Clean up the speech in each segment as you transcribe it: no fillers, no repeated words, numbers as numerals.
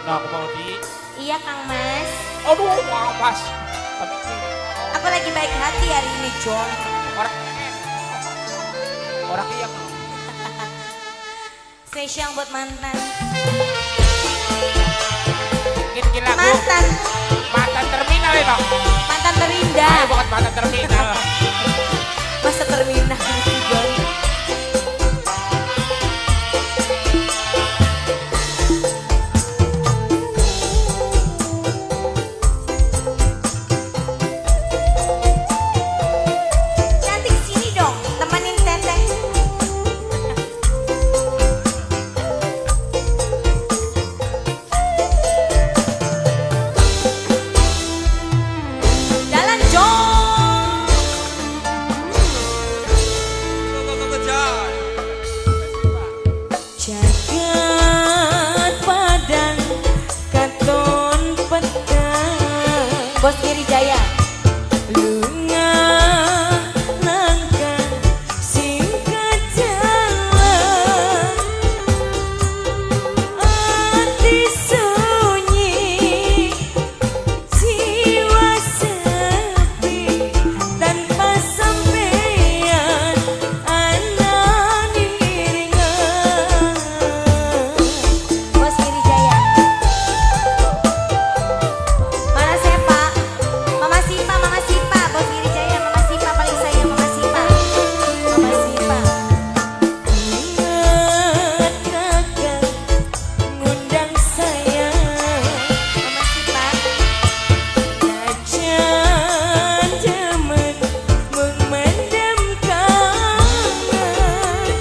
Aku mau di. Iya Kang Mas. Aduh, Mas. Aku lagi baik hati hari ini John. Orang yang Spesial buat mantan. Gini lagu. Mantan. Mantan terminal ya dong. Mantan terindah. Ayo bukan mantan terminal. Masa terminal John. Cantik sini dong, temenin Teteh. Jalan John. Jagat padang katon petang. Bos Giri Jaya. Lunga nangka singkat jalan. Hati sunyi, jiwa sepi tanpa sampean anak iringan. Bos Giri Jaya. Mana saya Pak? Mama Sipa, Bos Giri Jaya, Mama Sipa paling sayang, Mama Sipa. Mama Sipa. Ingat kakak ngundang saya, Mama Sipa. Kajan demen memendam kangen.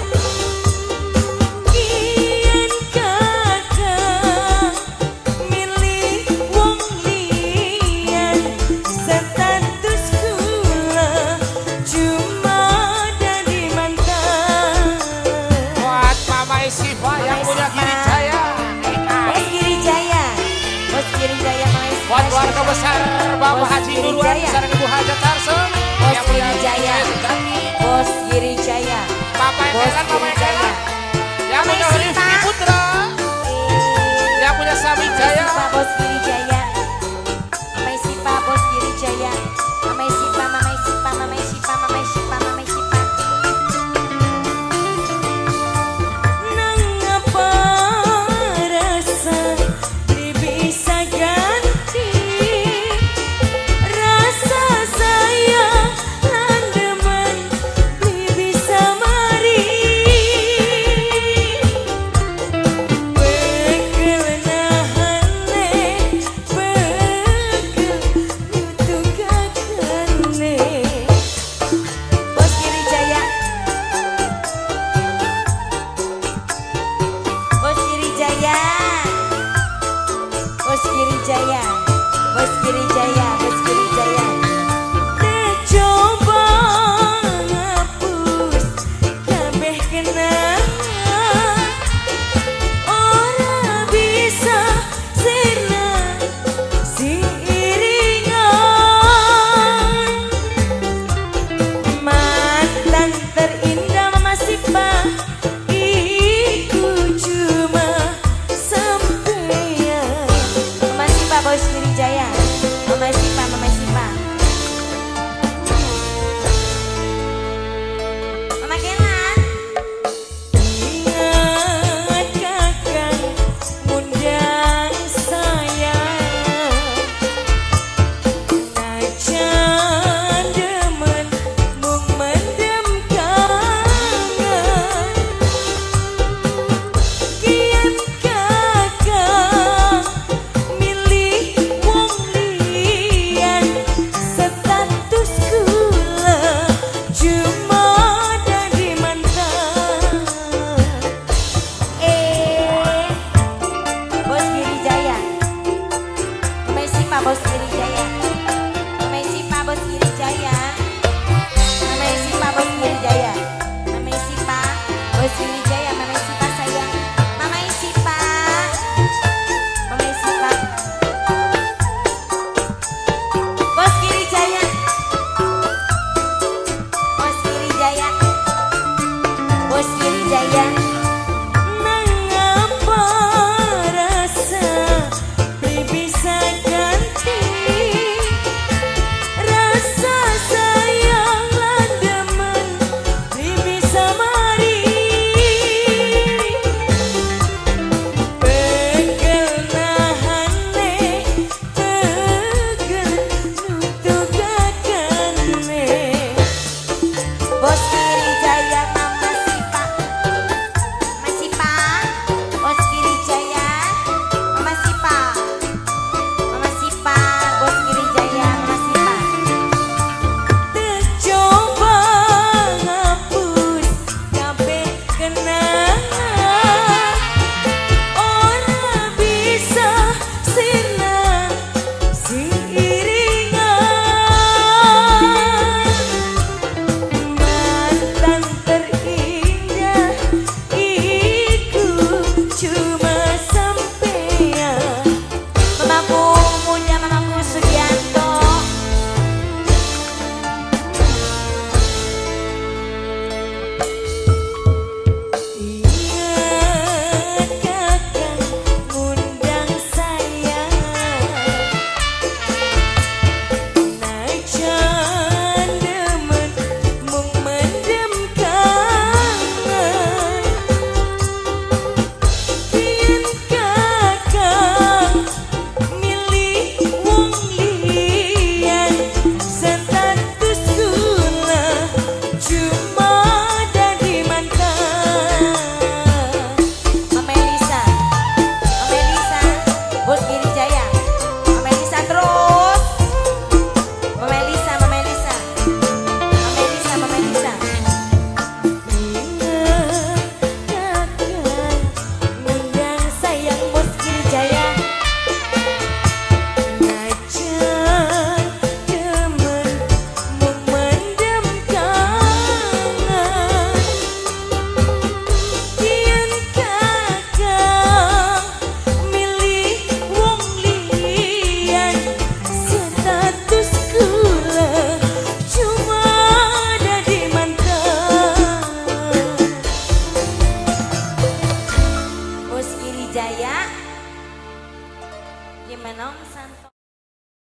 Kian kakak milih wong liyan. Status kula cuma jadi mantan. Buat Mama Isifa yang punya Giri Jaya. Bos Giri Jaya. Bos Giri Jaya Mama Isifa. Buat keluarga besar Bapak Bos Haji Giri Nurwan Jaya. sareng Ibu Hajat Tarsem. Bos Yang punya Giri Jaya. Sejati. Bos Giri Jaya. Papa Bos Emelan, Mama Giri Jaya. Emelan. Yang punya Mama Rifki Isifa. Putra. Yang punya Sami Jaya. Mama Isifa, Bos Giri Jaya. Mama Isifa, Bos Giri Jaya. Mama Isifa, Mama Isifa, Mama Isifa, Mama Isifa, Mama Isifa. Nang apa rasa bisa ganti rasa sayang lan demen bisa mari. Bekel nahane, bekel nyutugakane. Bos Giri Jaya. Bos Giri Jaya. Bos Giri Jaya. Bos Giri Jaya. Bos Giri Jaya. Coba ngapus kabeh kenangan. Ora bisa senang siiringan. Mantan terindah Mama Sipa, iku cuma sampeyan. Mama Sipa, Bos Giri Jaya. Mama Sipa, Mama Sipa. Mama Kelan. Ingat kakak ngundang saya. Najan demen mung mendem kangen. Kian kakak milih wong liyan. Status kula cuma jadi mantan. Bos Giri Jaya. Mama Isifa, Bos Giri Jaya. Mama Isifa, Bos Giri Jaya. Mama Isifa, Bos Giri Jaya. Mama Isifa, Bos Giri Jaya. Mama Isifa sayang. Mama Isifa. Mama Isifa. Bos Giri Jaya. Bos Giri Jaya. Bos Giri Jaya.